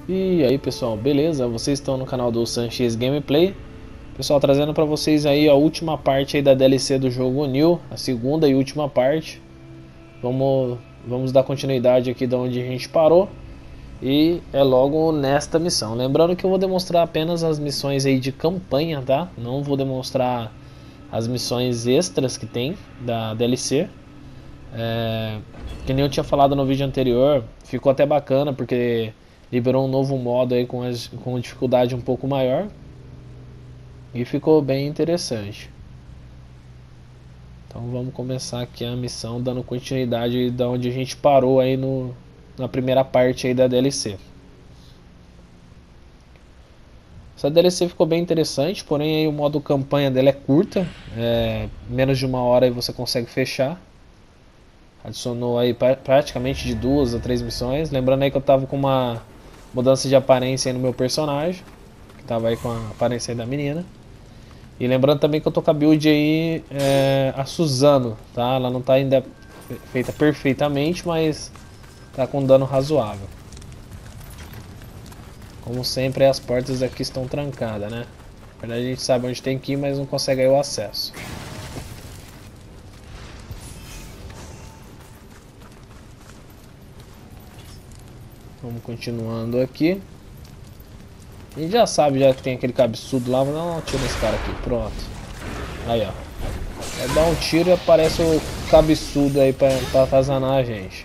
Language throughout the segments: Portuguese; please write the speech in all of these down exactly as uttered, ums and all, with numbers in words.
E aí pessoal, beleza? Vocês estão no canal do Sanches Gameplay. Pessoal, trazendo para vocês aí a última parte aí da D L C do jogo New, a segunda e última parte. Vamos, vamos dar continuidade aqui de onde a gente parou. E é logo nesta missão. Lembrando que eu vou demonstrar apenas as missões aí de campanha, tá? Não vou demonstrar as missões extras que tem da D L C. É, que nem eu tinha falado no vídeo anterior, ficou até bacana porque liberou um novo modo aí com, as, com dificuldade um pouco maior e ficou bem interessante. Então vamos começar aqui a missão dando continuidade da onde a gente parou aí no, na primeira parte aí da D L C. Essa D L C ficou bem interessante, porém aí o modo campanha dela é curta, é, menos de uma hora aí você consegue fechar. Adicionou aí praticamente de duas a três missões. Lembrando aí que eu tava com uma mudança de aparência aí no meu personagem, que tava aí com a aparência aí da menina. E lembrando também que eu tô com a build aí, é, a Suzano, tá? Ela não tá ainda feita perfeitamente, mas tá com dano razoável. Como sempre, as portas aqui estão trancadas, né? Na verdade a gente sabe onde tem que ir, mas não consegue aí o acesso. Vamos continuando aqui. A gente já sabe já que tem aquele cabeçudo lá, vou dar um tiro nesse cara aqui, pronto. Aí ó, vai dar um tiro e aparece o cabeçudo aí pra, pra atazanar a gente.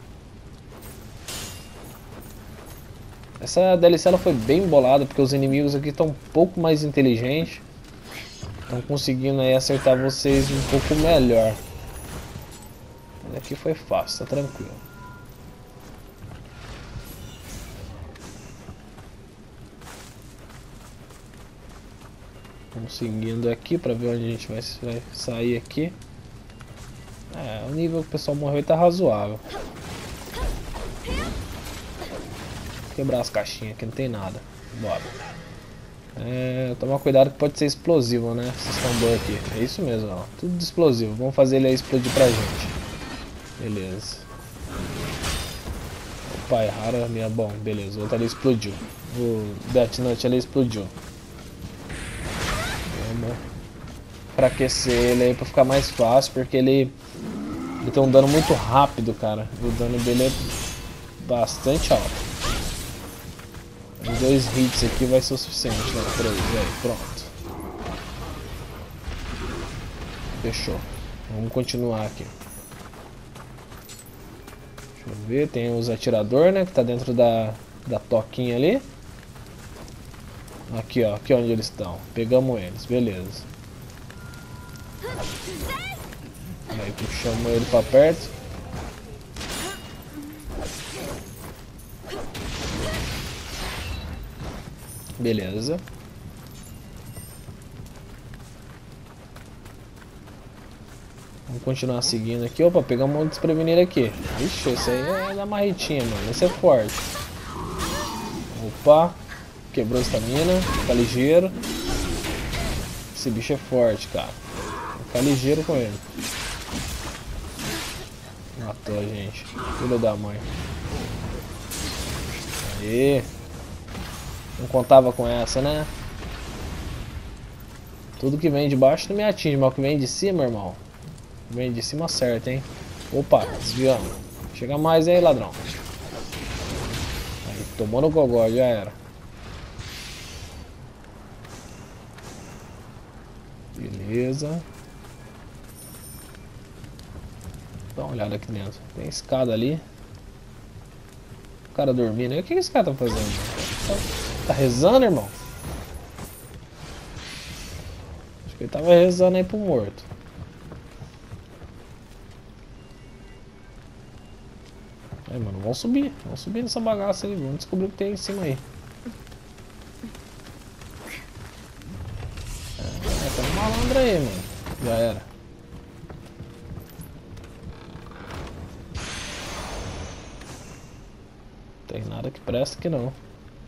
Essa D L C ela foi bem bolada porque os inimigos aqui estão um pouco mais inteligentes. Estão conseguindo aí acertar vocês um pouco melhor. Aqui foi fácil, tá tranquilo. Vamos seguindo aqui para ver onde a gente vai, vai sair aqui. É, o nível que o pessoal morreu tá razoável. Vou quebrar as caixinhas aqui, não tem nada. Bora. É, tomar cuidado que pode ser explosivo, né? Esses tambor aqui. É isso mesmo, ó. Tudo de explosivo. Vamos fazer ele aí explodir pra gente. Beleza. Opa, erraram a minha. Bom, beleza. O outro ali explodiu. O Death Nut ali explodiu. Vamos enfraquecer ele aí pra ficar mais fácil, porque ele, ele tem um dano muito rápido, cara. E o dano dele é bastante alto. Os dois hits aqui vai ser o suficiente, né? Três, aí, pronto. Fechou. Vamos continuar aqui. Deixa eu ver, tem os atiradores, né? Que tá dentro da, da toquinha ali. Aqui, ó, aqui onde eles estão. Pegamos eles, beleza. Aí puxamos ele pra perto. Beleza. Vamos continuar seguindo aqui. Opa, pegamos um desprevenido aqui. Ixi, esse aí é da marretinha, mano. Esse é forte. Opa. Quebrou a estamina, fica ligeiro. Esse bicho é forte, cara. Fica ligeiro com ele. Matou a gente. Filho da mãe. Aê. Não contava com essa, né? Tudo que vem de baixo não me atinge, mas o que vem de cima, irmão. O que vem de cima acerta, hein? Opa, desviamos. Chega mais aí, ladrão. Aí, tomou no gogó, já era. Beleza. Dá uma olhada aqui dentro. Tem escada ali. O cara dormindo. E o que esse cara tá fazendo? Tá, tá rezando, irmão? Acho que ele tava rezando aí pro morto. Aí, mano, vamos subir. Vamos subir nessa bagaça aí. Vamos descobrir o que tem em cima aí. É, tem um malandro aí, mano. Já era. Tem nada que presta aqui não.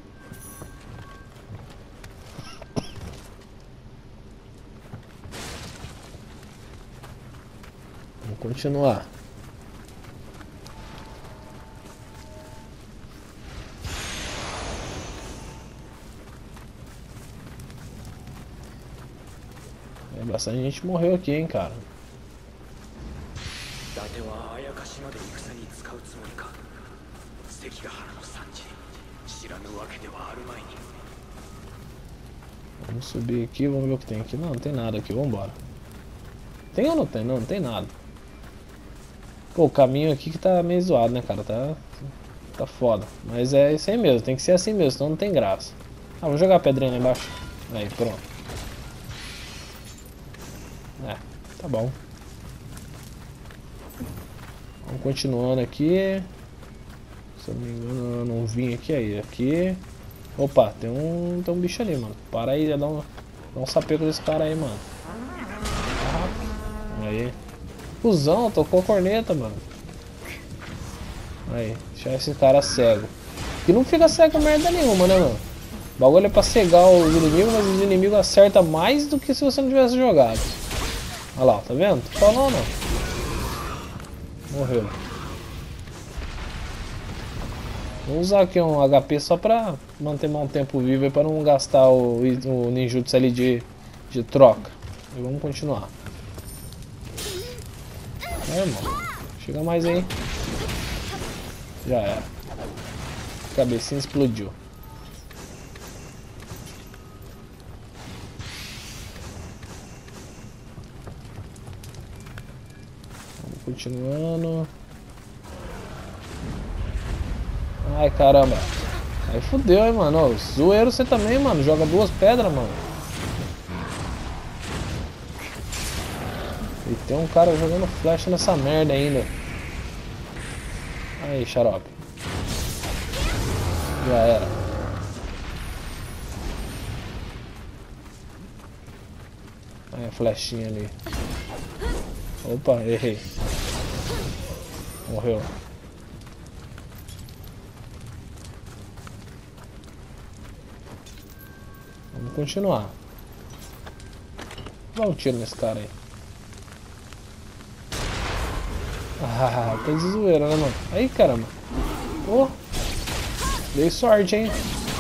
Vamos continuar. Bastante gente morreu aqui, hein, cara. Vamos subir aqui, vamos ver o que tem aqui. Não, não tem nada aqui, vamos embora. Tem ou não tem? Não, não tem nada. Pô, o caminho aqui que tá meio zoado, né, cara? Tá, tá foda. Mas é isso aí mesmo, tem que ser assim mesmo, senão não tem graça. Ah, vou jogar a pedrinha lá embaixo. Aí, pronto. É, tá bom. Vamos continuando aqui. Se eu não me engano, eu não vim aqui aí. Aqui. Opa, tem um, tem um bicho ali, mano. Para aí, dá um, dá um sapeco desse cara aí, mano. Aí. Cusão, tocou a corneta, mano. Aí, deixar esse cara cego. Que não fica cego merda nenhuma, né, mano? O bagulho é pra cegar os inimigos, mas os inimigos acertam mais do que se você não tivesse jogado. Olha lá, tá vendo? Tô falando, ó. Morreu. Vou usar aqui um H P só pra manter mais um tempo vivo e pra não gastar o, o ninjutsu ali de, de troca. E vamos continuar. É, irmão. Chega mais aí. Já era. A cabecinha explodiu. Vamos continuando. Ai, caramba. Aí fudeu, hein, mano. Ô, zoeiro você também, mano. Joga duas pedras, mano. E tem um cara jogando flecha nessa merda ainda. Aí, xarope. Já era. Aí a flechinha ali. Opa, errei. Morreu. Vamos continuar. Dá um tiro nesse cara aí. Ah, tá de zoeira, né, mano? Aí, caramba. Pô. Dei sorte, hein?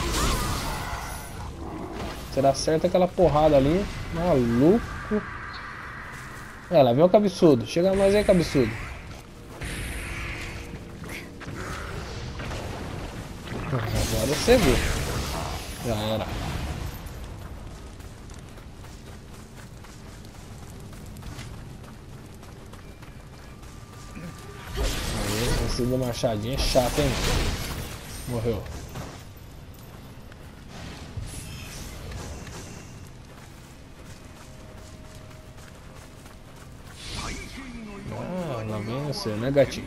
Será certo aquela porrada ali. Maluco. É, lá vem o cabeçudo. Chega mais aí, cabeçudo. Agora você viu. Já era. Aí, esse do machadinho é chato, hein? Morreu. Ah, lá vem você, né, gatinho?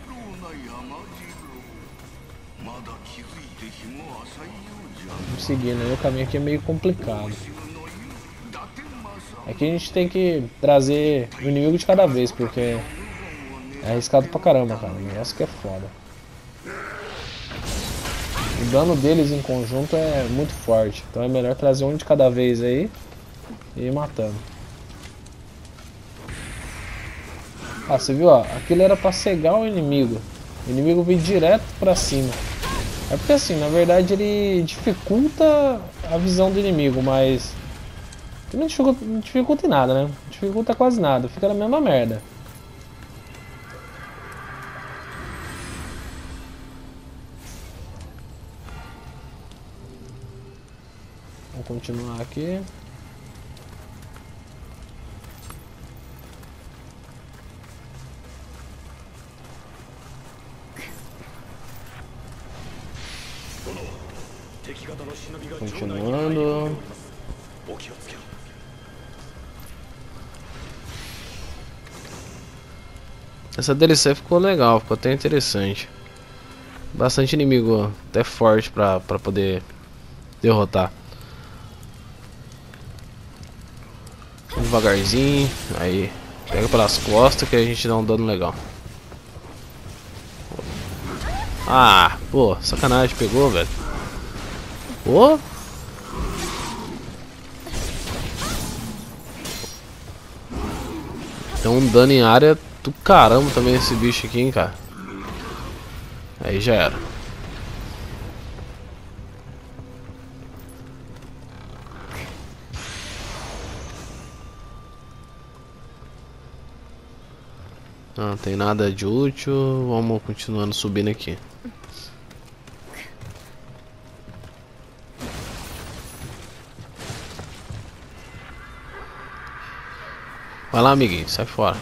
Vamos seguindo aí, o caminho aqui é meio complicado. Aqui a gente tem que trazer o inimigo de cada vez, porque é arriscado pra caramba, cara. O negócio que é foda. O dano deles em conjunto é muito forte, então é melhor trazer um de cada vez aí e ir matando. Ah, você viu, ó, aquilo era pra cegar o inimigo. O inimigo veio direto pra cima. É porque assim, na verdade ele dificulta a visão do inimigo, mas não dificulta, não dificulta em nada, né? Não dificulta quase nada, fica na mesma merda. Vamos continuar aqui. Continuando. Essa D L C ficou legal, ficou até interessante. Bastante inimigo até forte pra, pra poder derrotar. Devagarzinho, aí pega pelas costas que a gente dá um dano legal. Ah, pô, sacanagem, pegou, velho. Pô. Tem um dano em área do caramba também esse bicho aqui, hein, cara. Aí já era. Não tem nada de útil. Vamos continuando subindo aqui. Vai lá, amiguinho, sai fora.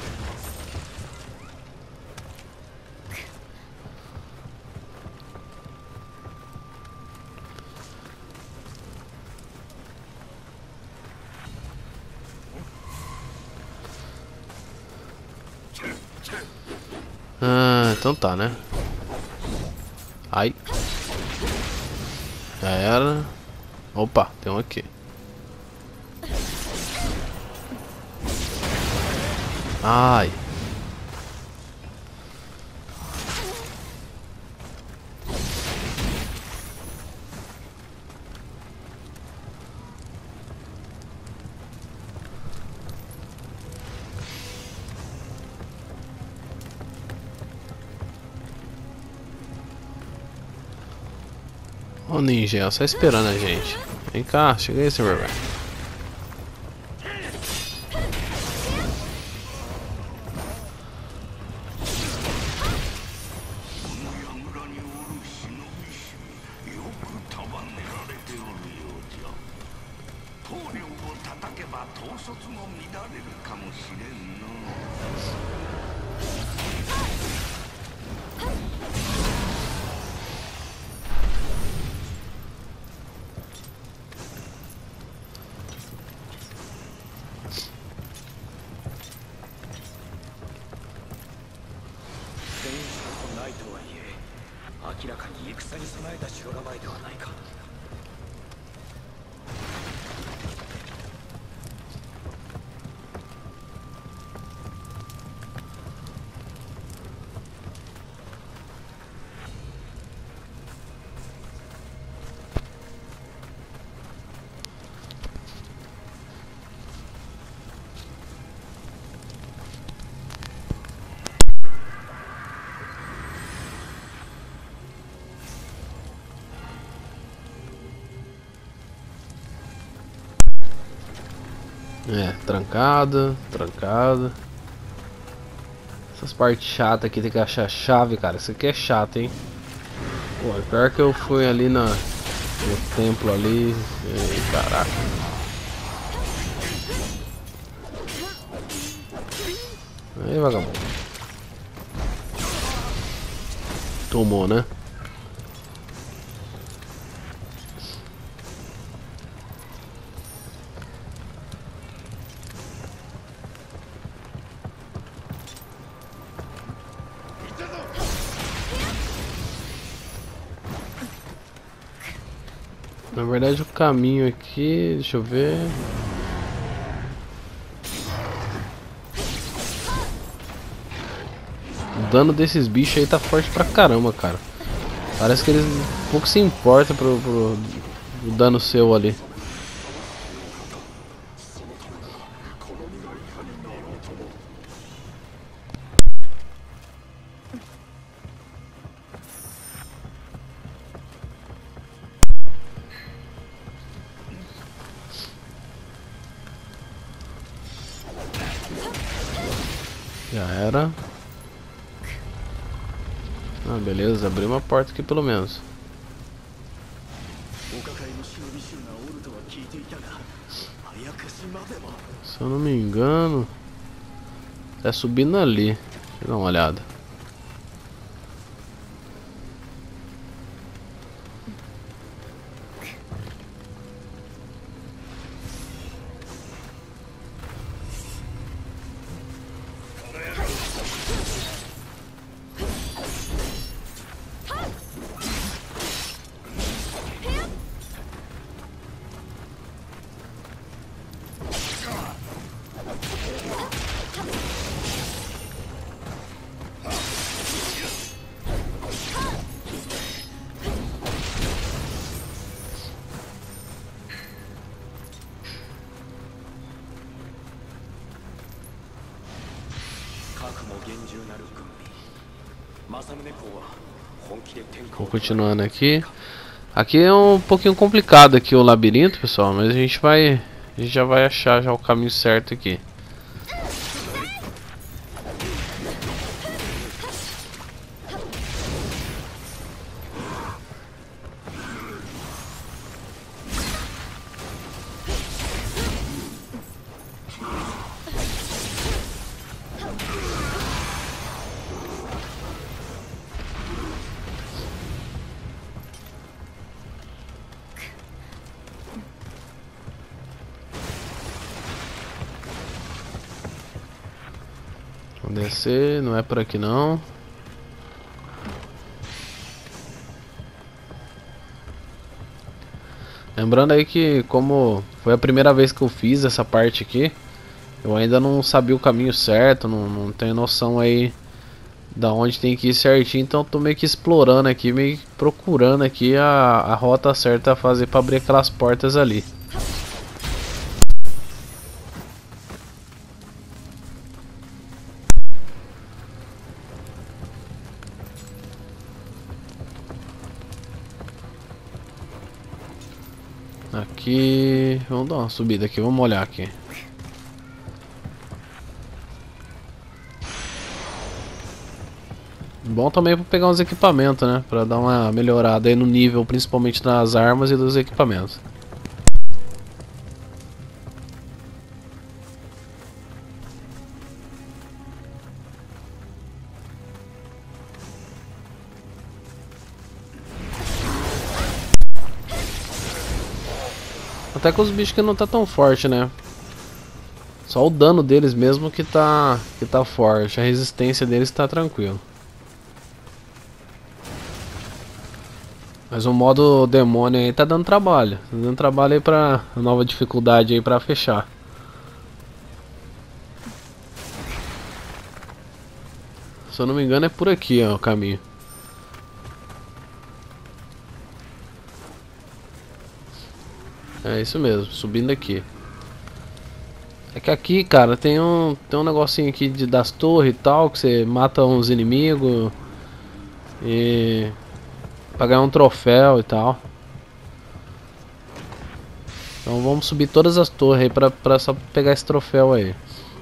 Ah, então tá, né? Ai. Já era. Opa, tem um aqui. Ai. Ó o ninja, só esperando a gente. Vem cá, chega aí, seu vergonha. É, trancada, trancada. Essas partes chatas aqui tem que achar chave, cara. Isso aqui é chato, hein? Pô, pior que eu fui ali na, no templo ali. Ei, caraca. Aí, vagabundo. Tomou, né? Na verdade o caminho aqui, deixa eu ver. O dano desses bichos aí tá forte pra caramba, cara. Parece que eles um pouco se importam pro, pro, pro dano seu ali. Já era. Ah, beleza, abri uma porta aqui pelo menos. Se eu não me engano, é subindo ali. Deixa eu dar uma olhada. Vou continuando aqui. Aqui é um pouquinho complicado aqui o labirinto, pessoal, mas a gente vai, a gente já vai achar já o caminho certo aqui. descer, não é por aqui não. Lembrando aí que, como foi a primeira vez que eu fiz essa parte aqui, eu ainda não sabia o caminho certo, não, não tenho noção aí da onde tem que ir certinho, então eu tô meio que explorando aqui, meio que procurando aqui a, a rota certa a fazer para abrir aquelas portas ali. Aqui, vamos dar uma subida aqui, vamos olhar aqui. Bom também para pegar uns equipamentos, né? Para dar uma melhorada aí no nível, principalmente nas armas e dos equipamentos. Até que os bichos que não tá tão forte, né? Só o dano deles mesmo que tá, que tá forte. A resistência deles tá tranquilo. Mas o modo demônio aí tá dando trabalho. Tá dando trabalho aí pra nova dificuldade aí pra fechar. Se eu não me engano é por aqui, ó, o caminho. É isso mesmo, subindo aqui. É que aqui, cara, tem um, tem um negocinho aqui de, das torres e tal, que você mata uns inimigos e pra ganhar um troféu e tal. Então vamos subir todas as torres aí pra, pra só pegar esse troféu aí.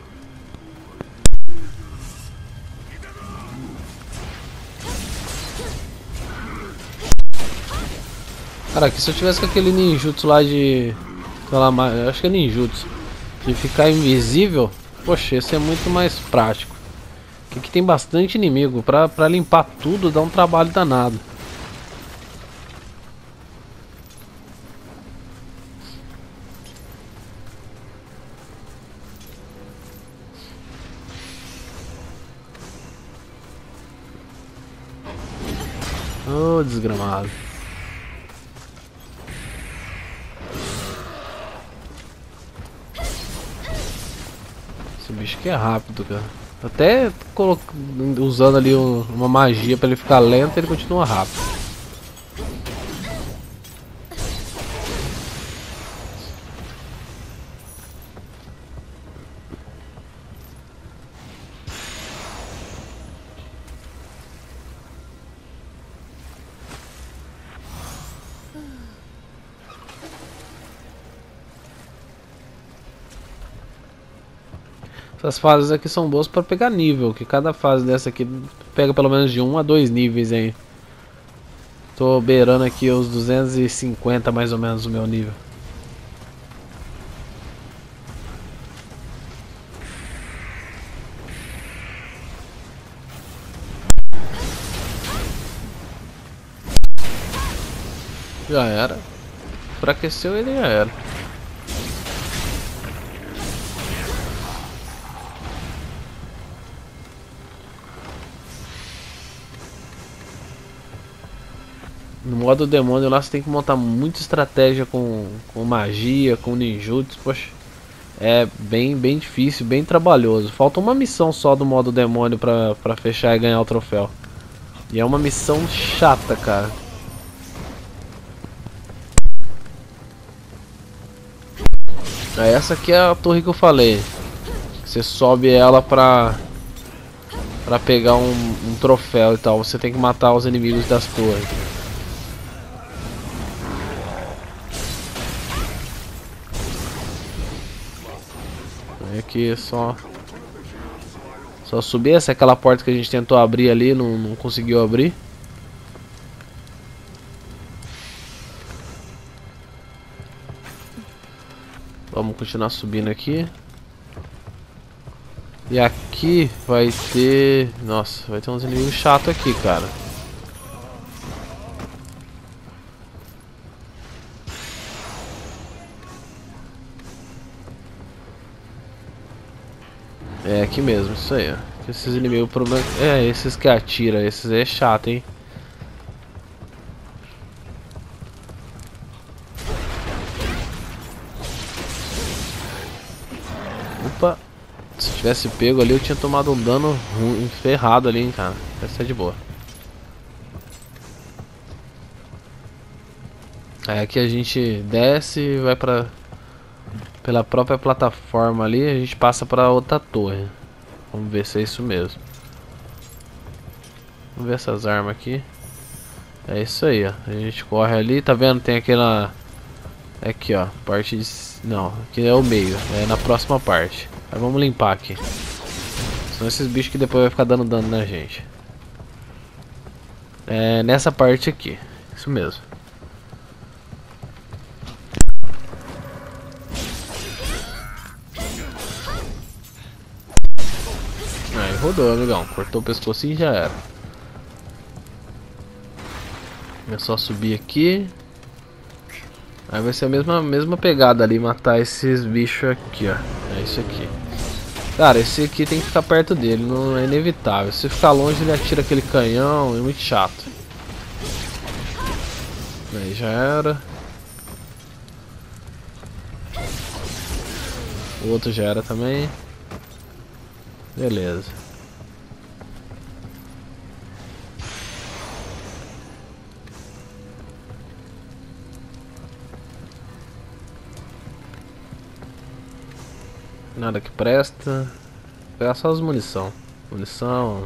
Cara, aqui se eu tivesse com aquele ninjutsu lá de... sei lá, eu acho que é ninjutsu de ficar invisível, poxa, esse é muito mais prático. Aqui, aqui tem bastante inimigo, pra, pra limpar tudo dá um trabalho danado. Oh, desgramado. Esse bicho aqui é rápido, cara. Até usando ali um, uma magia pra ele ficar lento, ele continua rápido. Essas fases aqui são boas para pegar nível, que cada fase dessa aqui pega pelo menos de um a dois níveis aí. Tô beirando aqui os duzentos e cinquenta mais ou menos o meu nível. Já era. Enfraqueceu ele, já era. No modo demônio lá você tem que montar muita estratégia com, com magia, com ninjutsu, poxa. É bem, bem difícil, bem trabalhoso. Falta uma missão só do modo demônio pra, pra fechar e ganhar o troféu. E é uma missão chata, cara. Essa aqui é a torre que eu falei. Você sobe ela pra, pra pegar um, um troféu e tal. Você tem que matar os inimigos das torres. Aqui é só Só subir. Essa é aquela porta que a gente tentou abrir ali, não, não conseguiu abrir. Vamos continuar subindo aqui. E aqui vai ter... Nossa, vai ter uns inimigos chatos aqui, cara. É aqui mesmo, isso aí, ó. Esses inimigos, o problema é esses que atira, esses é chato, hein? Opa! Se tivesse pego ali, eu tinha tomado um dano ruim, ferrado ali, hein, cara. Essa é de boa. Aí aqui a gente desce e vai pra... Pela própria plataforma ali, a gente passa pra outra torre. Vamos ver se é isso mesmo. Vamos ver essas armas aqui. É isso aí, ó. A gente corre ali, tá vendo? Tem aquela... Aqui, ó. Parte de... Não, aqui é o meio. É na próxima parte. Aí vamos limpar aqui. São esses bichos que depois vai ficar dando dano na gente. É nessa parte aqui. Isso mesmo. Aí rodou, amigão. Cortou o pescoço e já era. É só subir aqui. Aí vai ser a mesma, mesma pegada ali, matar esses bichos aqui, ó. É isso aqui. Cara, esse aqui tem que ficar perto dele, não é inevitável. Se ficar longe ele atira aquele canhão, é muito chato. Aí já era. O outro já era também. Beleza. Nada que presta. Vou pegar só as munição. Munição.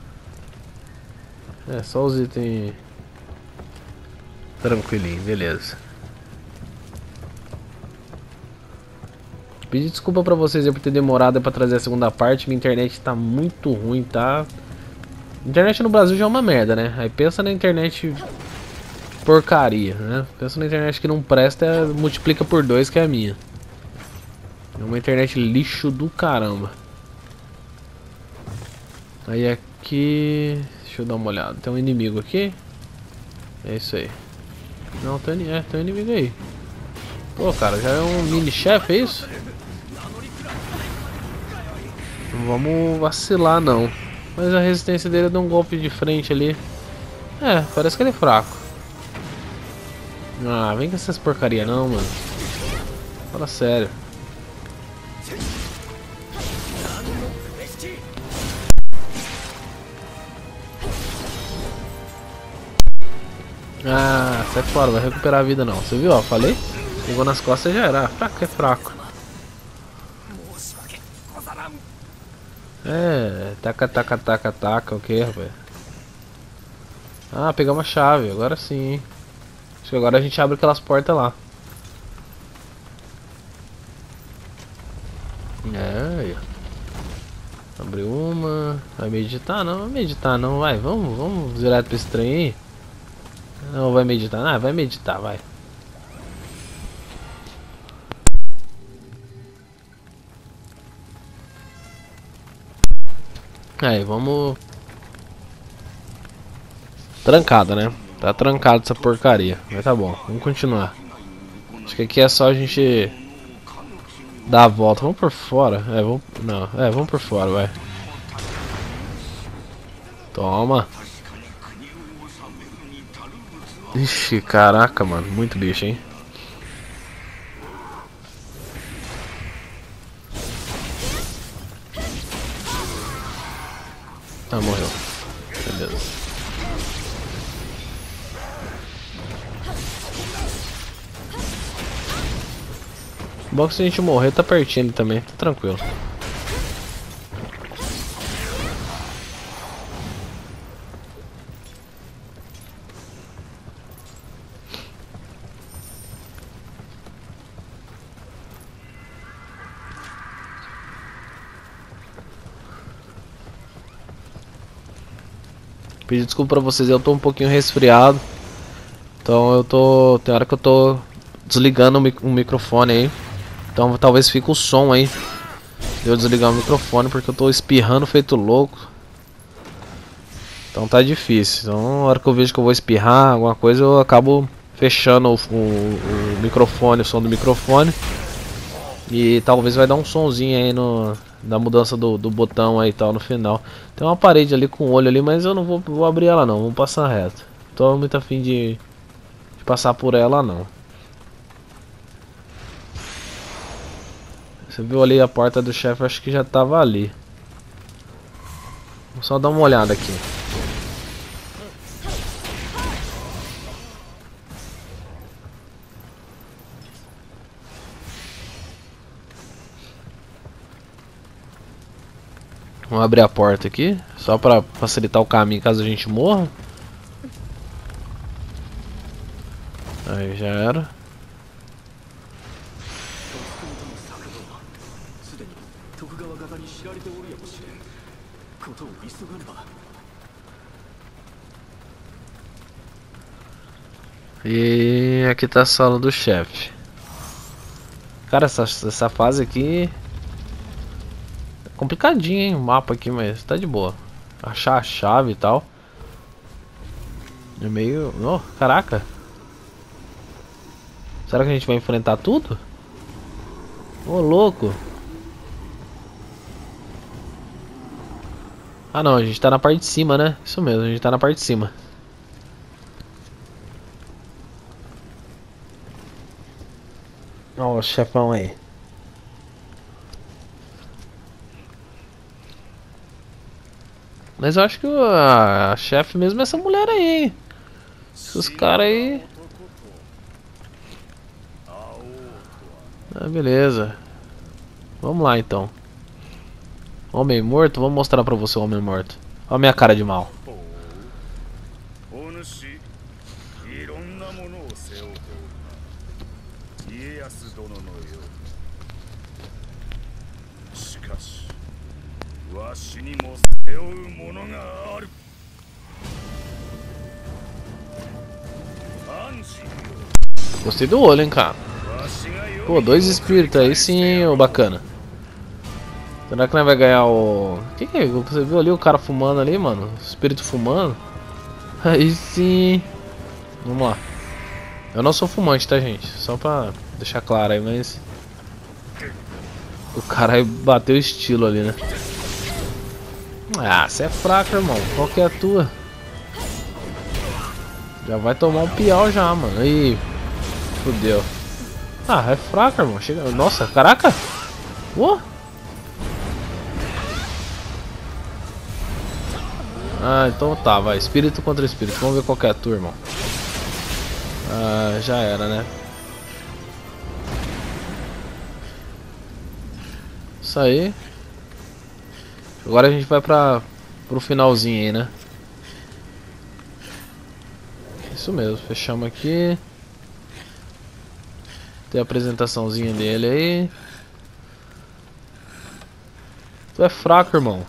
É, só os itens. Tranquilinho, beleza. Pedir desculpa pra vocês aí por ter demorado pra trazer a segunda parte. Minha internet tá muito ruim, tá? Internet no Brasil já é uma merda, né? Aí pensa na internet porcaria, né? Pensa na internet que não presta, multiplica por dois, que é a minha. É uma internet lixo do caramba. Aí aqui... Deixa eu dar uma olhada. Tem um inimigo aqui. É isso aí. Não, tem, é, tem um inimigo aí. Pô, cara, já é um mini-chefe, é isso? Não vamos vacilar, não. Mas a resistência dele deu um golpe de frente ali. É, parece que ele é fraco. Ah, vem com essas porcaria não, mano. Fala sério. Ah, sai fora, vai recuperar a vida não. Você viu, ó, falei? Pegou nas costas e já era. Fraco é fraco. É, taca, taca, taca, taca, o que, rapaz? Ah, pegamos a chave, agora sim, hein? Acho que agora a gente abre aquelas portas lá. É, aí. Abriu uma. Vai meditar? Não, vai meditar não, vai. Vamos, vamos direto pra esse trem aí. Não vai meditar? Ah, vai meditar, vai. Aí, vamos... Trancada, né? Tá trancado essa porcaria. Mas tá bom, vamos continuar. Acho que aqui é só a gente... dar a volta. Vamos por fora. É, vamos... Não, é, vamos por fora, vai. Toma. Ixi, caraca, mano. Muito bicho, hein? Ah, morreu. Beleza. Bom que se a gente morrer, tá pertinho também. Tá tranquilo. Pedir desculpa pra vocês, eu tô um pouquinho resfriado. Então eu tô... Tem hora que eu tô desligando o, mic o microfone aí. Então talvez fique o som aí de eu desligar o microfone, porque eu tô espirrando feito louco. Então tá difícil. Então na hora que eu vejo que eu vou espirrar alguma coisa, eu acabo fechando o, o, o microfone, o som do microfone. E talvez vai dar um sonzinho aí no, Da mudança do, do botão aí e tal no final. Tem uma parede ali com olho ali, mas eu não vou, vou abrir ela não, vamos passar reto. Tô muito afim de, de passar por ela não. Você viu ali a porta do chefe, acho que já tava ali. Vou só dar uma olhada aqui. Vamos abrir a porta aqui, só pra facilitar o caminho caso a gente morra. Aí já era. E aqui tá a sala do chefe. Cara, essa, essa fase aqui é complicadinho, hein? O mapa aqui, mas tá de boa. Achar a chave e tal. É meio... Oh, caraca. Será que a gente vai enfrentar tudo? Ô, louco. Ah não, a gente tá na parte de cima, né? Isso mesmo, a gente tá na parte de cima. Ó o chefão aí. Mas eu acho que a, a chefe mesmo é essa mulher aí, hein? Esses caras aí... Ah, beleza. Vamos lá então. Homem morto, vamos mostrar pra você o homem morto. Olha a minha cara de mal. Gostei do olho, hein, cara. Pô, dois espíritos aí sim, ô, bacana. Será que nós vai ganhar o... Que que é? Você viu ali o cara fumando ali, mano? O espírito fumando. Aí sim. Vamos lá. Eu não sou fumante, tá, gente? Só pra deixar claro aí, mas... O cara aí bateu estilo ali, né? Ah, você é fraco, irmão. Qual que é a tua? Já vai tomar um piau já, mano. Aí. Fudeu. Ah, é fraco, irmão. Chega... Nossa, caraca. Uou. Ah, então tá, vai. Espírito contra espírito. Vamos ver qual que é a tua, irmão. Ah, já era, né? Isso aí. Agora a gente vai pra... pro finalzinho aí, né? Isso mesmo. Fechamos aqui. Tem a apresentaçãozinha dele aí. Tu é fraco, irmão.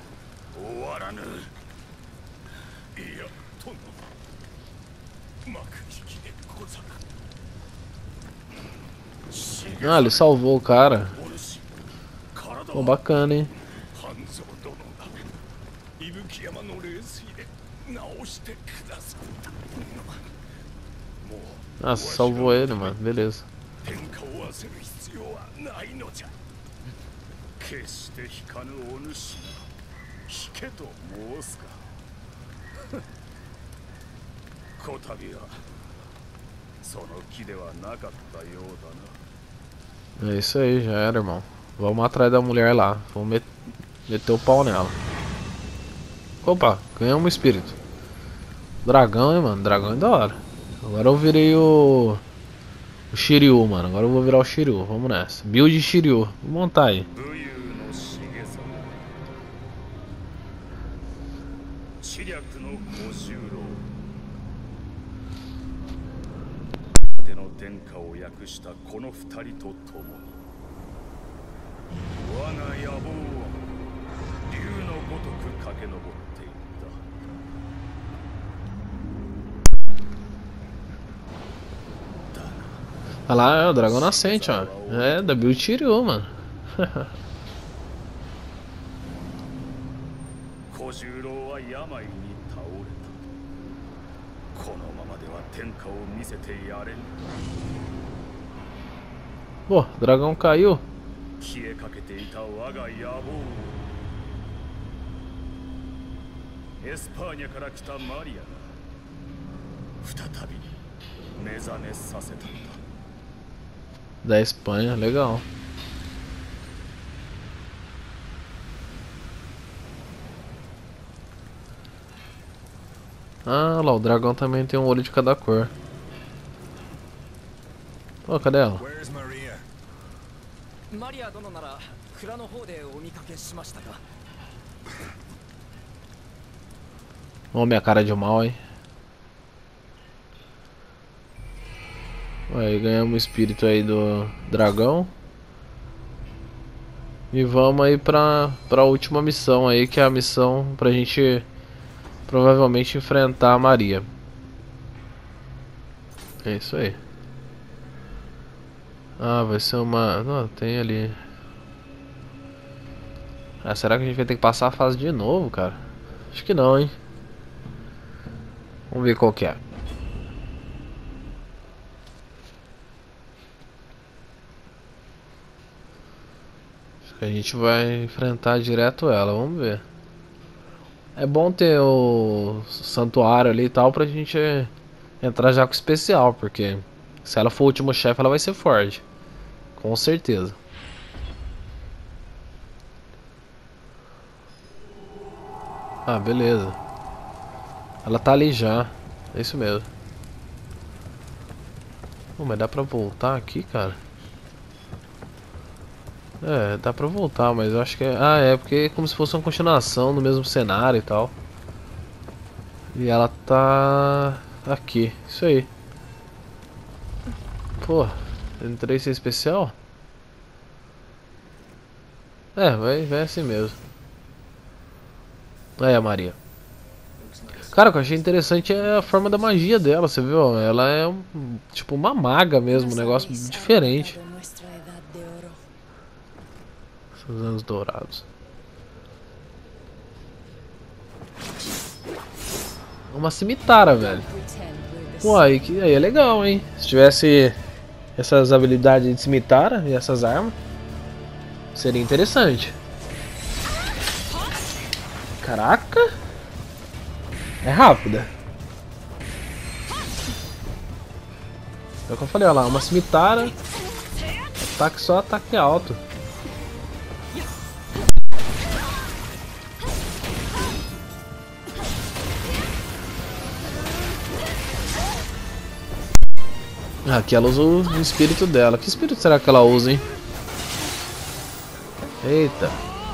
Ah, ele salvou o cara. Pô, bacana, hein? Ah, salvou ele, mano. Beleza. É isso aí, já era, irmão. Vamos atrás da mulher lá. Vamos met meter o pau nela. Opa, ganhamos um espírito. Dragão, hein, mano. Dragão é da hora. Agora eu virei o... O Shiryu, mano. Agora eu vou virar o Shiryu. Vamos nessa. Build Shiryu. Vou montar aí. Olha lá, é o dragão nascente, ó. É, da Build Shiryu, mano. Pô, o dragão caiu. 消えかけていた我が野望をエスパーニャから来たマリアが再び目覚めさせたのだ。 Da Espanha, legal. Ah, lá, o dragão também tem um olho de cada cor. Oh, cadê ela? Oh, minha cara de mal, hein? Aí ganhamos o espírito aí do dragão. E vamos aí pra, pra última missão aí, que é a missão pra gente provavelmente enfrentar a Maria. É isso aí. Ah, vai ser uma... Não, tem ali... Ah, será que a gente vai ter que passar a fase de novo, cara? Acho que não, hein? Vamos ver qual que é. Acho que a gente vai enfrentar direto ela, vamos ver. É bom ter o santuário ali e tal pra gente entrar já com o especial, porque se ela for o último chefe ela vai ser forte. Com certeza. Ah, beleza. Ela tá ali já. É isso mesmo. Oh, mas dá pra voltar aqui, cara? É, dá pra voltar, mas eu acho que é... Ah, é porque é como se fosse uma continuação no mesmo cenário e tal. E ela tá... aqui, isso aí. Pô, entrei sem especial? É, vai, vai assim mesmo. Aí a Maria. Cara, o que eu achei interessante é a forma da magia dela, você viu? Ela é um, tipo uma maga mesmo, um negócio diferente. Os anos dourados. Uma cimitarra, velho. Uai, que aí é legal, hein? Se tivesse essas habilidades de cimitarra e essas armas, seria interessante. Caraca! É rápida. É o que eu falei, olha lá, uma cimitarra. Ataque só, ataque alto. Aqui ela usa o espírito dela. Que espírito será que ela usa, hein? Eita.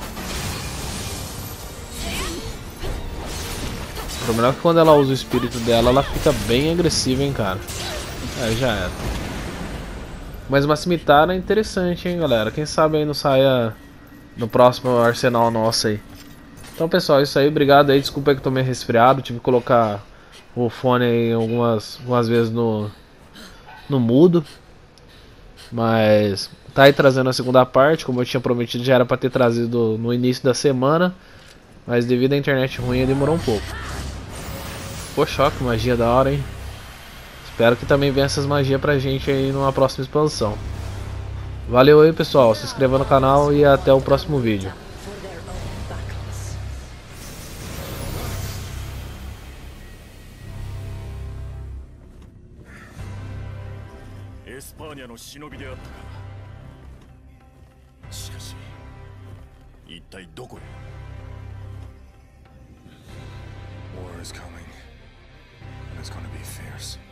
O problema é que quando ela usa o espírito dela, ela fica bem agressiva, hein, cara. É, já era. Mas uma cimitarra é interessante, hein, galera. Quem sabe aí não saia no próximo arsenal nosso aí. Então, pessoal, é isso aí. Obrigado aí. Desculpa aí que eu tô meio resfriado. Tive que colocar o fone aí algumas, algumas vezes no... no mudo, mas tá aí trazendo a segunda parte, como eu tinha prometido, já era pra ter trazido no início da semana, mas devido à internet ruim demorou um pouco. Pô, choque, magia da hora, hein? Espero que também venha essas magias pra gente aí numa próxima expansão. Valeu aí, pessoal, se inscreva no canal e até o próximo vídeo. Espanha no shinobi de atta ka. Shikashi, ittai doko he? War is coming, and it's gonna be fierce.